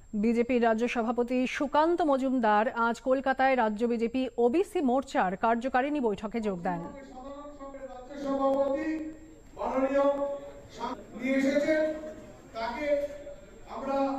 বিজেপির রাজ্য সভাপতি সুকান্ত মজুমদার আজ কলকাতায় রাজ্য বিজেপি ওবিসি মোর্চার কার্যকারিণী বৈঠকে যোগ দেন। আমরা